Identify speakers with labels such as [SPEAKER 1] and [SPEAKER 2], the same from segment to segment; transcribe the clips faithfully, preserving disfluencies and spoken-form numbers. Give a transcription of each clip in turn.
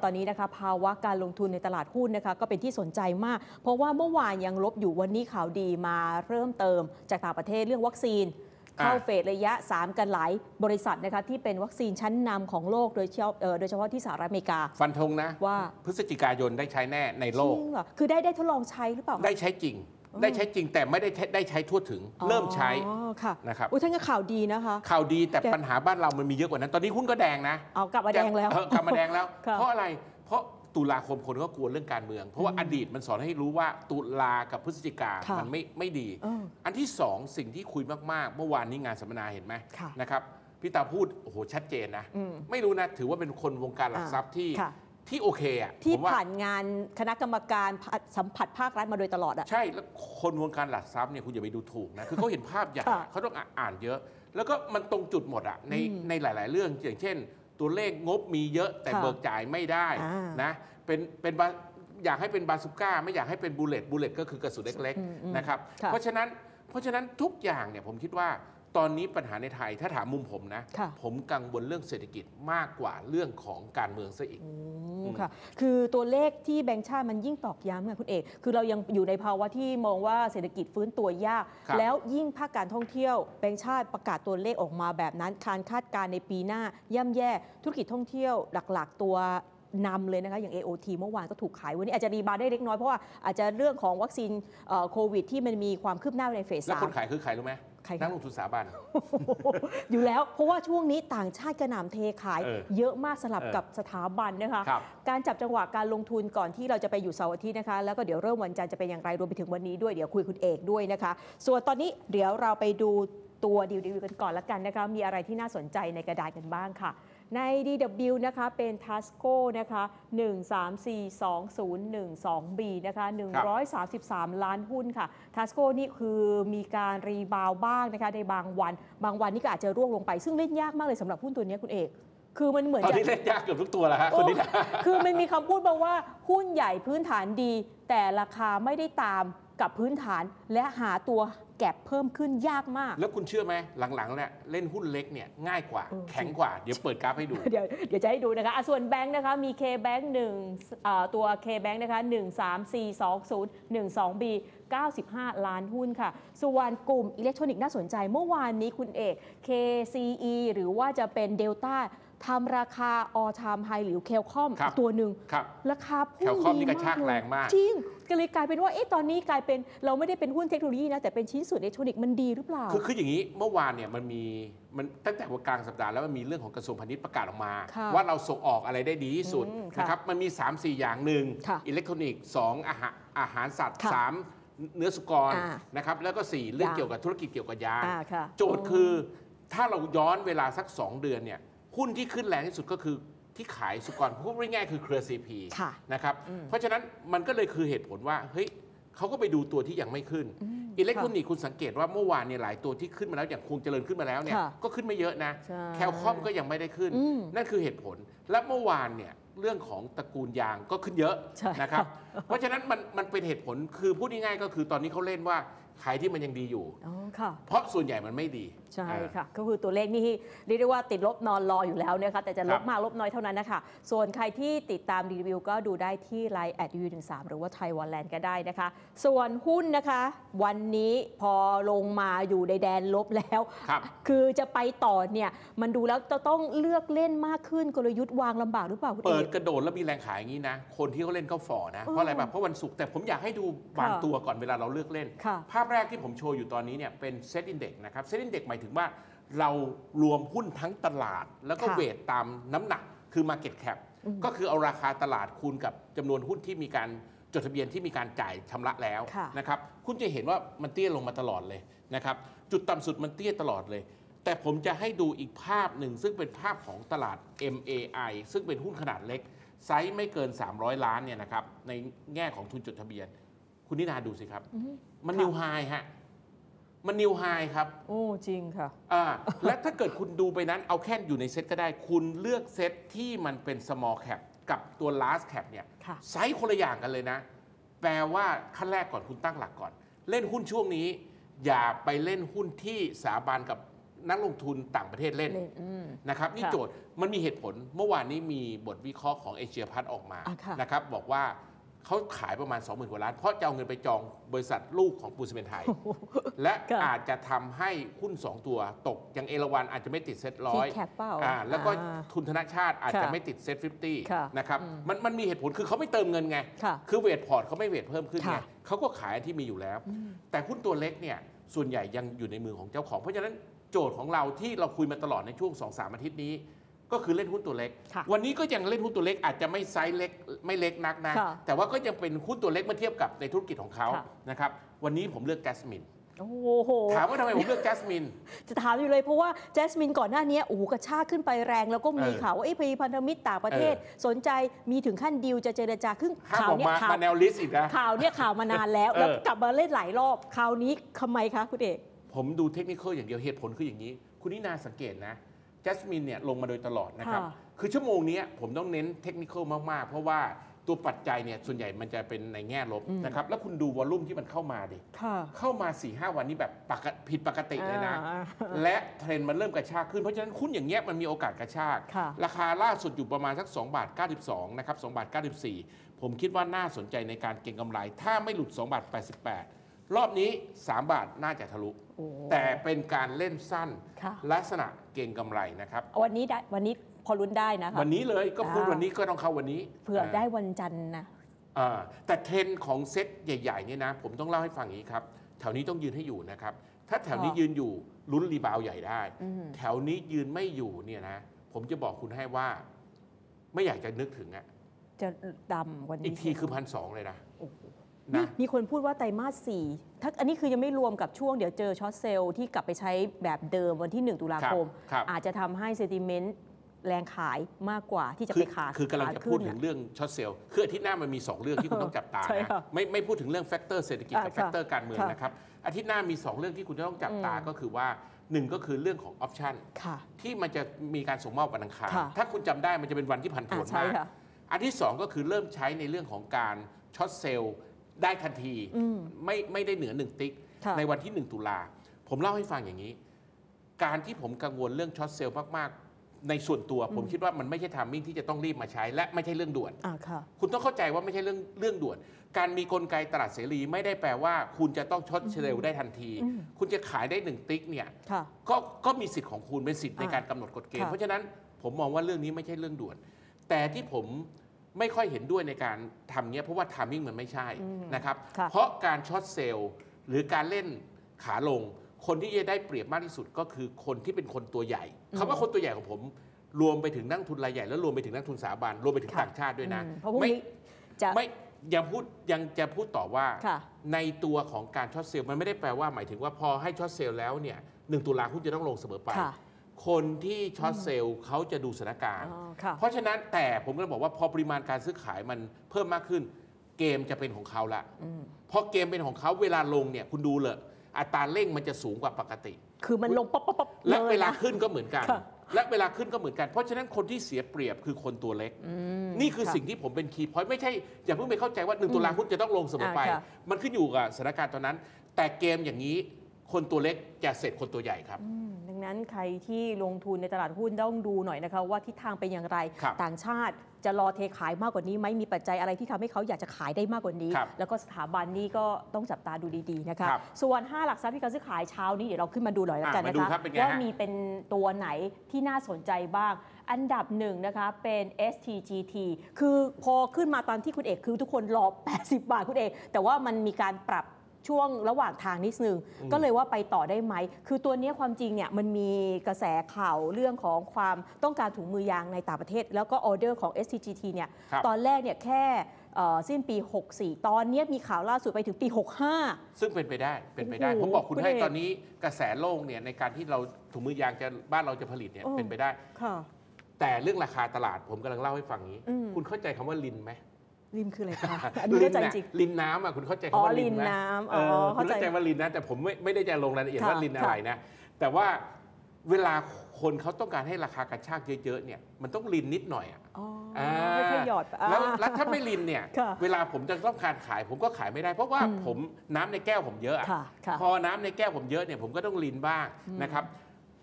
[SPEAKER 1] ตอนนี้นะคะภาวะการลงทุนในตลาดหุ้นนะคะก็เป็นที่สนใจมากเพราะว่าเมื่อวานยังลบอยู่วันนี้ข่าวดีมาเริ่มเติมจากต่างประเทศเรื่องวัคซีนเข้าเฟสระยะสามกันหลายบริษัทนะคะที่เป็นวัคซีนชั้นนำของโลกโดยเฉพาะโดยเฉพาะที่สหรัฐอเมริกา
[SPEAKER 2] ฟันธงนะ
[SPEAKER 1] ว่า
[SPEAKER 2] พฤศจิกายนได้ใช้แน่ในโลก
[SPEAKER 1] คือได้ได้ทดลองใช้หรือเปล่า
[SPEAKER 2] ได้ใช้จริงได้ใช้จริงแต่ไม่ได้ได้ใช้ทั่วถึงเริ่มใช้นะครับ
[SPEAKER 1] อุ้ยท่านก็ข่าวดีนะคะ
[SPEAKER 2] ข่าวดีแต่ปัญหาบ้านเรามันมีเยอะกว่านั้นตอนนี้หุ้นก็แดงนะ
[SPEAKER 1] เอากลับมาแดงแล้ว
[SPEAKER 2] กลับมาแดงแล้วเพราะอะไรเพราะตุลาคมคนก็กลัวเรื่องการเมืองเพราะว่าอดีตมันสอนให้รู้ว่าตุลากับพฤศจิกามันไม่ไม่ดีอันที่สองสิ่งที่คุยมากๆเมื่อวานนี้งานสัมมนาเห็นไหมนะครับพี่ตาพูดโอ้โหชัดเจนนะไม่รู้นะถือว่าเป็นคนวงการหลักทรัพย์ที่ที่โอเคอ่ะ
[SPEAKER 1] ที่ผ่านงานคณะกรรมการสัมผัสภาครัฐมาโดยตลอดอ่ะ
[SPEAKER 2] ใช่แล้วคนวงการหลักทรัพย์เนี่ยคุณอย่าไปดูถูกนะคือเขาเห็นภาพใหญ่เขาต้องอ่านเยอะแล้วก็มันตรงจุดหมดอ่ะในในหลายๆเรื่องอย่างเช่นตัวเลขงบมีเยอะแต่เบิกจ่ายไม่ได้นะเป็นเป็นอยากให้เป็นบาซูก้าไม่อยากให้เป็นบูเลตบูเลตก็คือกระสุนเล็กๆนะครับเพราะฉะนั้นเพราะฉะนั้นทุกอย่างเนี่ยผมคิดว่าตอนนี้ปัญหาในไทยถ้าถามมุมผมนะผมกังวลเรื่องเศรษฐกิจมากกว่าเรื่องของการเมืองซะอีก
[SPEAKER 1] ค่ะคือตัวเลขที่แบงก์ชาติมันยิ่งตอกย้ำค่ะคุณเอกคือเรายังอยู่ในภาวะที่มองว่าเศรษฐกิจฟื้นตัวยากแล้วยิ่งภาคการท่องเที่ยวแบงก์ชาติประกาศตัวเลขออกมาแบบนั้นการคาดการณ์ในปีหน้าย่ำแย่ธุรกิจท่องเที่ยวหลักๆตัวนำเลยนะคะอย่าง เอ โอ ที เมื่อวานก็ถูกขายวันนี้อาจจะรีบาวได้เล็กน้อยเพราะว่าอาจจะเรื่องของวัคซีนโควิดที่มันมีความคืบหน้าในเฟสสาม
[SPEAKER 2] แล้วคนขายคือใครรู้ไหมนักลงทุนสถาบัน
[SPEAKER 1] อยู่แล้วเพราะว่าช่วงนี้ต่างชาติกระหน่ำเทขายเยอะมากสลับกับสถาบันนะคะการจับจังหวะการลงทุนก่อนที่เราจะไปอยู่เสาร์อาทิตย์นะคะแล้วก็เดี๋ยวเริ่มวันจันทร์จะเป็นอย่างไรรวมไปถึงวันนี้ด้วยเดี๋ยวคุยคุณเอกด้วยนะคะส่วนตอนนี้เดี๋ยวเราไปดูตัวดีลกันก่อนละกันนะคะมีอะไรที่น่าสนใจในกระดาษกันบ้างค่ะใน ดี ดับเบิลยู นะคะเป็น Tasco นะคะหนึ่ง สาม สี่ สอง ศูนย์ หนึ่ง สอง บี นะคะหนึ่งร้อยสามสิบสามล้านหุ้นค่ะ Tasco นี่คือมีการรีบาวบ้างนะคะในบางวันบางวันนี่ก็อาจจะร่วงลงไปซึ่งเล่นยากมากเลยสำหรับหุ้นตัวนี้คุณเอกคือมันเหมือน
[SPEAKER 2] ตอนนี้เล่นยากเกือบทุกตัวแล้วฮะคนนี้
[SPEAKER 1] คือมันมีคำพูดบอกว่าหุ้นใหญ่พื้นฐานดีแต่ราคาไม่ได้ตามกับพื้นฐานและหาตัวแก็บเพิ่มขึ้นยากมาก
[SPEAKER 2] แล้วคุณเชื่อไหมหลังๆเนี่ยเล่นหุ้นเล็กเนี่ยง่ายกว่าแข็งกว่าเดี๋ยวเปิดกราฟให้ดู
[SPEAKER 1] เดี๋ยวเดี๋ยวจะให้ดูนะคะส่วนแบงค์นะคะมี K-Bank หนึ่งตัว K-Bank นะคะหนึ่ง สาม สี่ สอง ศูนย์ หนึ่ง สอง บี เก้าสิบห้าล้านหุ้นค่ะส่วนกลุ่มอิเล็กทรอนิกส์น่าสนใจเมื่อวานนี้คุณเอก เค ซี อี หรือว่าจะเป็น Delta ทำราคา all time high หรือเคลคอมตัวหนึ่งราคาพุ่งดีมากเลยจริงก็เลยกลายเป็นว่าเอ๊ะตอนนี้กลายเป็นเราไม่ได้เป็นหุ้นเทคโนโลยีนะแต่เป็นชิ้นส่วนอิเล็กทรอนิกส์มันดีหรือเปล่า
[SPEAKER 2] คือคืออย่างนี้เมื่อวานเนี่ยมันมีมันตั้งแต่วันกลางสัปดาห์แล้วมันมีเรื่องของกระทรวงพาณิชย์ประกาศออกมาว่าเราส่งออกอะไรได้ดีที่สุดนะครับมันมี สามสี่ อย่างหนึ่งอิเล็กทรอนิกส์สองอาหารอาหารสัตว์สามเนื้อสุกรนะครับแล้วก็สี่เรื่องเกี่ยวกับธุรกิจเกี่ยวกับยางโจทย์คือถ้าเราย้อนเวลาสักสองเดือนเนี่ยหุ้นที่ขึ้นแรงที่สุดก็คือที่ขายสุกรพูดง่ายๆคือเครือ ซี พี นะครับเพราะฉะนั้นมันก็เลยคือเหตุผลว่าเฮ้ยเขาก็ไปดูตัวที่ยังไม่ขึ้นอิเล็กทรอนิกส์คุณสังเกตว่าเมื่อวานเนี่ยหลายตัวที่ขึ้นมาแล้วอย่างคงเจริญขึ้นมาแล้วเนี่ยก็ขึ้นไม่เยอะนะแคลคอมก็ยังไม่ได้ขึ้นนั่นคือเหตุผลและเมื่อวานเนี่ยเรื่องของตระกูลยางก็ขึ้นเยอะนะครับเพราะฉะนั้นมันมันเป็นเหตุผลคือพูดง่ายๆก็คือตอนนี้เขาเล่นว่าขายที่มันยังดีอยู่เพราะส่วนใหญ่มันไม่ดี
[SPEAKER 1] ใช่ค่ะก็คือตัวเลขนี่เรียกได้ว่าติดลบนอนรออยู่แล้วนะคะแต่จะลบมากลบน้อยเท่านั้นนะคะส่วนใครที่ติดตามรีวิวก็ดูได้ที่ ไลน์ แอท ยู หนึ่งสาม หรือว่าไทยวอลแลนด์ก็ได้นะคะส่วนหุ้นนะคะวันนี้พอลงมาอยู่ในแดนลบแล้วคือจะไปต่อเนี่ยมันดูแล้วจะต้องเลือกเล่นมากขึ้นกลยุทธ์วางลำบากหรือเปล่าคุณเอก
[SPEAKER 2] เปิดกระโดดแล้วมีแรงขายอย่างนี้นะคนที่เขาเล่นเขาฝ่อนะเพราะอะไรแบบเพราะวันศุกร์แต่ผมอยากให้ดูบางตัวก่อนเวลาเราเลือกเล่นภาพแรกที่ผมโชว์อยู่ตอนนี้เนี่ยเป็นเซ็ตอินเด็กซ์นะครับเซ็ตอินเด็กซ์หมายถึงว่าเรารวมหุ้นทั้งตลาดแล้วก็เวทตามน้ำหนักคือ Market Cap ก็คือเอาราคาตลาดคูณกับจำนวนหุ้นที่มีการจดทะเบียนที่มีการจ่ายชำระแล้วนะครับคุณจะเห็นว่ามันเตี้ยลงมาตลอดเลยนะครับจุดต่ำสุดมันเตี้ยตลอดเลยแต่ผมจะให้ดูอีกภาพหนึ่งซึ่งเป็นภาพของตลาด เอ็ม เอ ไอ ซึ่งเป็นหุ้นขนาดเล็กไซส์ไม่เกินสามร้อยล้านเนี่ยนะครับในแง่ของทุนจดทะเบียนคุณนินาดูสิครับมันนิวไฮฮะมันนิวไฮครับ
[SPEAKER 1] โอ้จริงค่ะ
[SPEAKER 2] อ่าและถ้าเกิดคุณดูไปนั้นเอาแค่อยู่ในเซ็ตก็ได้คุณเลือกเซ็ตที่มันเป็น small cap กับตัว large cap เนี่ยไซส์คนละอย่างกันเลยนะแปลว่าขั้นแรกก่อนคุณตั้งหลักก่อนเล่นหุ้นช่วงนี้อย่าไปเล่นหุ้นที่สถาบันกับนักลงทุนต่างประเทศเล่นนะครับนี่โจทย์มันมีเหตุผลเมื่อวานนี้มีบทวิเคราะห์ของเอเชียพัฒน์ออกมานะครับบอกว่าเขาขายประมาณ สองหมื่น กว่าล้านเพราะจะเอาเงินไปจองบริษัทลูกของปูนซีเมนต์ไทยและอาจจะทำให้หุ้นสองตัวตกอย่างเอราวัณอาจจะไม่ติดเซ็ตร้อยแล้วก็ทุนธนาชาติอาจจะไม่ติดเซ็ตห้าสิบนะครับมันมันมีเหตุผลคือเขาไม่เติมเงินไงคือเวทพอร์ตเขาไม่เวทเพิ่มขึ้นไงเขาก็ขายที่มีอยู่แล้วแต่หุ้นตัวเล็กเนี่ยส่วนใหญ่ยังอยู่ในมือของเจ้าของเพราะฉะนั้นโจทย์ของเราที่เราคุยมาตลอดในช่วง สองถึงสาม อาทิตย์นี้ก็คือเล่นหุ้นตัวเล็กวันนี้ก็ยังเล่นหุ้นตัวเล็กอาจจะไม่ไซส์เล็กไม่เล็กนักนะแต่ว่าก็ยังเป็นหุ้นตัวเล็กเมื่อเทียบกับในธุรกิจของเขานะครับวันนี้ผมเลือกแจสมินถามว่าทำไมผมเลือกแจสมิน
[SPEAKER 1] จะถามอยู่เลยเพราะว่าแจสมินก่อนหน้านี้โอ้โหกระชากขึ้นไปแรงแล้วก็มีข่าวว่าไอ้พีพันธมิตรต่างประเทศสนใจมีถึงขั้นดีลจะเจรจาขึ้นข่าวเนี้ยข่าว
[SPEAKER 2] แนวลิสต์อีกนะ
[SPEAKER 1] ข่าวเนี้ยข่าวมานานแล้วแล้วกลับมาเล่นหลายรอบคราวนี้ทำไมคะคุณเอก
[SPEAKER 2] ผมดูเทคนิคอย่างเดียวเหตุผลคืออย่างนี้คุณนินาสังเกตนะแจสมินเนี่ยลงมาโดยตลอดนะครับคือชั่วโมงนี้ผมต้องเน้นเทคนิคมากๆเพราะว่าตัวปัจจัยเนี่ยส่วนใหญ่มันจะเป็นในแง่ลบนะครับแล้วคุณดูวอลลุ่มที่มันเข้ามาดิเข้ามา สี่ห้า วันนี้แบบผิดปกติเลยนะและเทรนด์มันเริ่มกระชากขึ้นเพราะฉะนั้นหุ้นอย่างเงี้ยมันมีโอกาสกระชากราคาล่าสุดอยู่ประมาณสักสองบาทเก้าสิบสองนะครับสองบาทเก้าสิบสี่ผมคิดว่าน่าสนใจในการเก็งกำไรถ้าไม่หลุดสองบาทแปดสิบแปดรอบนี้สามบาทน่าจะทะลุแต่เป็นการเล่นสั้นลักษณะเก็งกำไรนะครับ
[SPEAKER 1] วันนี้ได้วันนี้พอลุ้นได้นะคะ
[SPEAKER 2] วันนี้เลยก็พูดวันนี้ก็ต้องเข้าวันนี้
[SPEAKER 1] เผื่อได้วันจันทร์นะ
[SPEAKER 2] แต่เทรนด์ของเซ็ตใหญ่ๆเนี่ยนะผมต้องเล่าให้ฟังอย่างนี้ครับแถวนี้ต้องยืนให้อยู่นะครับถ้าแถวนี้ยืนอยู่ลุ้นรีบาวใหญ่ได้แถวนี้ยืนไม่อยู่เนี่ยนะผมจะบอกคุณให้ว่าไม่อยากจะนึกถึงอะ
[SPEAKER 1] จะดำวันนี้
[SPEAKER 2] อีกทีคือพันสองเลยนะ
[SPEAKER 1] นะมีคนพูดว่าไตรมาสสี่ถ้าอันนี้คือยังไม่รวมกับช่วงเดี๋ยวเจอช็อตเซลล์ที่กลับไปใช้แบบเดิมวันที่หนึ่งตุลาคมอาจจะทำให้เซนติเมนต์แรงขายมากกว่าที่จะไปขา
[SPEAKER 2] คือกำลังจะพูดถึงเรื่องช็อตเซลล์คืออาทิตย์หน้ามันมีสองเรื่องที่คุณต้องจับตานะไม่ไม่พูดถึงเรื่องแฟกเตอร์เศรษฐกิจกับแฟกเตอร์การเมืองนะครับอาทิตย์หน้ามีสองเรื่องที่คุณจะต้องจับตาก็คือว่าหนึ่งก็คือเรื่องของออปชั่นที่มันจะมีการส่งมอบวันอังคารถ้าคุณจำได้มันจะเป็นวันที่ผันผวนมากอันที่สองก็คือเริ่มใช้ในเรื่องของการช็อตเซลล์ได้ทันทีไม่ไม่ได้เหนือหนึ่งติ๊กในวันที่หนึ่งตุลาผมเล่าให้ฟังอย่างนี้การที่ผมกังวลเรื่องช็อตเซลล์มากๆในส่วนตัวผมคิดว่ามันไม่ใช่ไทมิ่งที่จะต้องรีบมาใช้และไม่ใช่เรื่องด่วนคุณต้องเข้าใจว่าไม่ใช่เรื่องเรื่องด่วนการมีกลไกตลาดเสรีไม่ได้แปลว่าคุณจะต้องช็อตเซลล์ได้ทันทีคุณจะขายได้หนึ่งติ๊กเนี่ยก็ก็มีสิทธิ์ของคุณเป็นสิทธิ์ในการกำหนดกฎเกณฑ์เพราะฉะนั้นผมมองว่าเรื่องนี้ไม่ใช่เรื่องด่วนแต่ที่ผมไม่ค่อยเห็นด้วยในการทำเนี้ยเพราะว่าไทมิ่งมันไม่ใช่นะครับเพราะการช็อตเซลล์หรือการเล่นขาลงคนที่จะได้เปรียบมากที่สุดก็คือคนที่เป็นคนตัวใหญ่คำว่าคนตัวใหญ่ของผมรวมไปถึงนักทุนรายใหญ่แล้วรวมไปถึงนักทุนสถาบันรวมไปถึงต่างชาติด้วยนะไม่ไม่ยังพูดยังจะพูดต่อว่าในตัวของการช็อตเซลล์มันไม่ได้แปลว่าหมายถึงว่าพอให้ช็อตเซลล์แล้วเนี่ยหนึ่งตุลาหุ้นจะต้องลงเสมอไปคนที่ช็อตเซลล์เขาจะดูสถานการณ์เพราะฉะนั้นแต่ผมก็บอกว่าพอปริมาณการซื้อขายมันเพิ่มมากขึ้นเกมจะเป็นของเขาละเพราะเกมเป็นของเขาเวลาลงเนี่ยคุณดูเลยอัตราเร่งมันจะสูงกว่าปกติ
[SPEAKER 1] คือมันลงป๊อปป๊อปป๊อป
[SPEAKER 2] และเวลาขึ้นก็เหมือนกันและเวลาขึ้นก็เหมือนกันเพราะฉะนั้นคนที่เสียเปรียบคือคนตัวเล็กนี่คือสิ่งที่ผมเป็นคีย์พอยต์ไม่ใช่อย่าเพิ่งไปเข้าใจว่าหนึ่งตุลาหุ้นจะต้องลงเสมอไปมันขึ้นอยู่กับสถานการณ์ตอนนั้นแต่เกมอย่างนี้คนตัวเล็กจะเสร็จคนตัวใหญ่ครับ
[SPEAKER 1] ดังนั้นใครที่ลงทุนในตลาดหุ้นต้องดูหน่อยนะคะว่าทิศทางเป็นอย่างไรต่างชาติจะรอเทขายมากกว่านี้ไหมมีปัจจัยอะไรที่ทำให้เขาอยากจะขายได้มากกว่านี้แล้วก็สถาบันนี่ก็ต้องจับตาดูดีๆนะคะส่วนห้าหลักทรัพย์ที่การซื้อขายเช้านี้เดี๋ยวเราขึ้นมาดูหน่อยแล้วกันนะคะว่ามีเป็นตัวไหนที่น่าสนใจบ้างอันดับหนึ่งนะคะเป็น เอส ที จี ที คือพอขึ้นมาตอนที่คุณเอกคือทุกคนรอแปดสิบบาทคุณเอกแต่ว่ามันมีการปรับช่วงระหว่างทางนิดนึงก็เลยว่าไปต่อได้ไหมคือตัวนี้ความจริงเนี่ยมันมีกระแสข่าวเรื่องของความต้องการถุงมือยางในต่างประเทศแล้วก็ออเดอร์ของ เอส ที จี ที เนี่ยตอนแรกเนี่ยแค่สิ้นปีหกสิบสี่ตอนนี้มีข่าวล่าสุดไปถึงปีหกสิบห้า
[SPEAKER 2] ซึ่งเป็นไปได้เป็นไปได้ผมบอกคุณให้ตอนนี้กระแสโลกเนี่ยในการที่เราถุงมือยางจะบ้านเราจะผลิตเนี่ยเป็นไปได้แต่เรื่องราคาตลาดผมกำลังเล่าให้ฟังนี้คุณเข้าใจคำว่าลินไหม
[SPEAKER 1] ลินคืออะไรคะอันนี้เข้าใจจริง
[SPEAKER 2] ลินน้ำอ่ะคุณเข้าใจคำว่าลินไหม
[SPEAKER 1] อ๋อลินน้ำ
[SPEAKER 2] คุณเข้าใจว่าลินนะแต่ผมไม่ไม่ได้จะลงรายละเอียดว่าลินอะไรนะแต่ว่าเวลาคนเขาต้องการให้ราคากระชากเยอะๆเนี่ยมันต้องลินนิดหน่อยอ่ะ
[SPEAKER 1] ไม่ใช่หยอด
[SPEAKER 2] แล้วแล้วถ้าไม่ลินเนี่ยเวลาผมจะต้องการขายผมก็ขายไม่ได้เพราะว่าผมน้ำในแก้วผมเยอะพอน้ำในแก้วผมเยอะเนี่ยผมก็ต้องลินบ้างนะครับ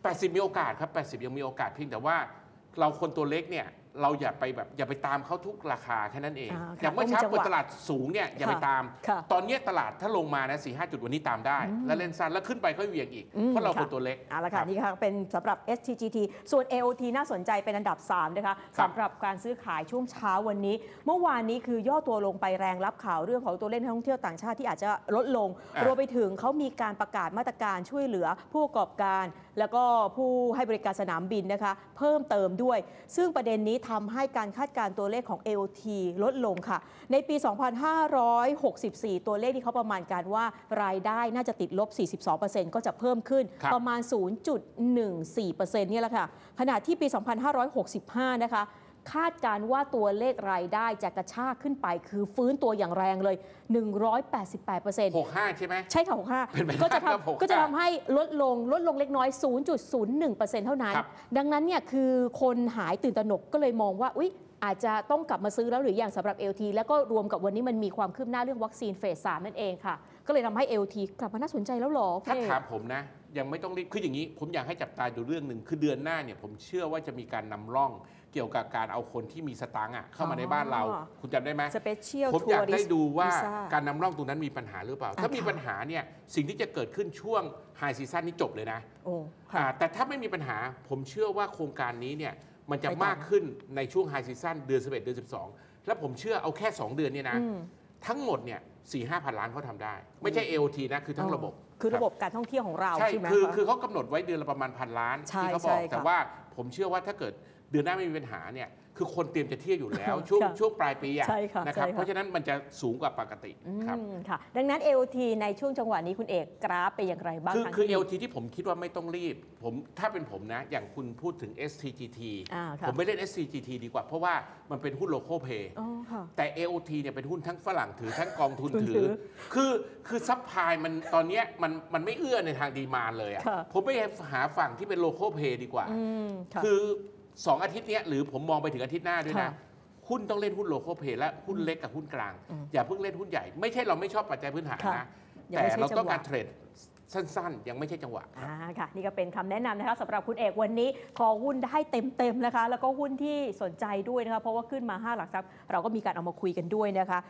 [SPEAKER 2] แปดสิบมีโอกาสครับแปดสิบยังมีโอกาสเพียงแต่ว่าเราคนตัวเล็กเนี่ยเราอย่าไปแบบอย่าไปตามเขาทุกราคาแค่นั้นเอง
[SPEAKER 1] อ่า
[SPEAKER 2] อย่างเมื่อเช้าเปิดตลาดสูงเนี่ยอย่าไปตาม
[SPEAKER 1] ค่ะ
[SPEAKER 2] ตอนนี้ตลาดถ้าลงมานะสี่ห้าจุดวันนี้ตามได้ แล้วเล่นสั้นแล้วขึ้นไปก็เหวี่ยงอีก เพราะเราคนตัวเล็ก
[SPEAKER 1] เอาละค่ะนี่ค่ะเป็นสำหรับ เอส ที จี ที ส่วน เอ โอ ที น่าสนใจเป็นอันดับสามนะคะสำหรับการซื้อขายช่วงเช้าวันนี้ เมื่อวานนี้คือย่อตัวลงไปแรงรับข่าวเรื่องของตัวเล่นนักท่องเที่ยวต่างชาติที่อาจจะลดลงรวมไปถึงเขามีการประกาศมาตรการช่วยเหลือผู้ประกอบการ แล้วก็ผู้ให้บริการสนามบินนะคะเพิ่มเติมด้วย ซึ่งประเด็นนี้ทำให้การคาดการณ์ตัวเลขของ เอ โอ ที ลดลงค่ะในปี สองพันห้าร้อยหกสิบสี่ ตัวเลขที่เขาประมาณการว่ารายได้น่าจะติดลบ สี่สิบสองเปอร์เซ็นต์ ก็จะเพิ่มขึ้นประมาณ ศูนย์จุดหนึ่งสี่เปอร์เซ็นต์ เนี่ยแหละค่ะขณะที่ปี สองพันห้าร้อยหกสิบห้า นะคะคาดการณ์ว่าตัวเลขรายได้จะกระชากขึ้นไปคือฟื้นตัวอย่างแรงเลย หนึ่งร้อยแปดสิบแปดเปอร์เซ็นต์
[SPEAKER 2] หกสิบห้าใช่ไหม
[SPEAKER 1] ใช่ค่ะหกสิบห้าก็จะทำก็จะทำให้ลดลงลดลงเล็กน้อย ศูนย์จุดศูนย์หนึ่งเปอร์เซ็นต์ เท่านั้นดังนั้นเนี่ยคือคนหายตื่นตระหนกก็เลยมองว่าอุ๊ยอาจจะต้องกลับมาซื้อแล้วหรืออย่างสำหรับ เอ แอล ที แล้วก็รวมกับวันนี้มันมีความคืบหน้าเรื่องวัคซีนเฟสสามนั่นเองค่ะก็เลยทำให้ เอ แอล ที กลับมาน่าสนใจแล้วหรอ
[SPEAKER 2] ถ้าถามผมนะยังไม่ต้องรีบคืออย่างนี้ผมอยากให้จับตาดูเรื่องหนึ่งคือเดือนหน้าเนี่ยผมเชื่อว่าจะมีการนำร่องเกี่ยวกับการเอาคนที่มีสตางค์อ่ะเข้ามาในบ้านเราคุณจำได้ไหม
[SPEAKER 1] Special
[SPEAKER 2] ผมอยากได้ดูว่า
[SPEAKER 1] Visa
[SPEAKER 2] การนำร่องตรงนั้นมีปัญหาหรือเปล่าถ้ามีปัญหาเนี่ยสิ่งที่จะเกิดขึ้นช่วงไฮซีซั่นนี้จบเลยนะแต่ถ้าไม่มีปัญหาผมเชื่อว่าโครงการนี้เนี่ยมันจะมากขึ้นในช่วงไฮซีซั่นเดือนสิบเอ็ดเดือนสิบสองแล้วผมเชื่อเอาแค่สองเดือนเนี่ยนะทั้งหมดเนี่ยสี่ห้าพันล้านเขาทำได้ไม่ใช่ เอ โอ ที นะคือทั้งระบบ
[SPEAKER 1] คือระบบการท่องเที่ยวของเรา
[SPEAKER 2] ใช่ไหมคือคือเขากำหนดไว้เดือนละประมาณพันล้านที่เขาบอกแต่ว่าผมเชื่อว่าถ้าเกิดเดือนหน้าไม่มีปัญหาเนี่ยคือคนเตรียมจะเที่ยวอยู่แล้วช่วงช่วงปลายปีนะครับเพราะฉะนั้นมันจะสูงกว่าปกติครับ
[SPEAKER 1] ค่ะดังนั้น เอ โอ ที ในช่วงจังหวะนี้คุณเอกกราฟเป็นอย่างไรบ้าง
[SPEAKER 2] คือคือ เอ โอ ที ที่ผมคิดว่าไม่ต้องรีบผมถ้าเป็นผมนะอย่างคุณพูดถึง เอส ที จี ที ผมไม่เล่น เอส ที จี ที ดีกว่าเพราะว่ามันเป็นหุ้น local pay แต่ เอ โอ ที เนี่ยเป็นหุ้นทั้งฝรั่งถือทั้งกองทุนถือคือคือซัพพลายมันตอนนี้มันมันไม่เอื้อในทางดีมานเลยอ่ะผมไปหาฝั่งที่เป็น local pay ดีกว่าคือสองอาทิตย์นี้หรือผมมองไปถึงอาทิตย์หน้าด้วยนะหุ้นต้องเล่นหุ้นโลคอลเพย์และหุ้นเล็กกับหุ้นกลางอย่าเพิ่งเล่นหุ้นใหญ่ไม่ใช่เราไม่ชอบปัจจัยพื้นฐานนะแต่เราต้องการเทรดสั้นๆยังไม่ใช่จังหวะ
[SPEAKER 1] ค่ะนี่ก็เป็นคำแนะนำนะคะสำหรับคุณเอกวันนี้ขอหุ้นได้เต็มๆนะคะแล้วก็หุ้นที่สนใจด้วยนะคะเพราะว่าขึ้นมาห้าหลักทรัพย์เราก็มีการเอามาคุยกันด้วยนะคะ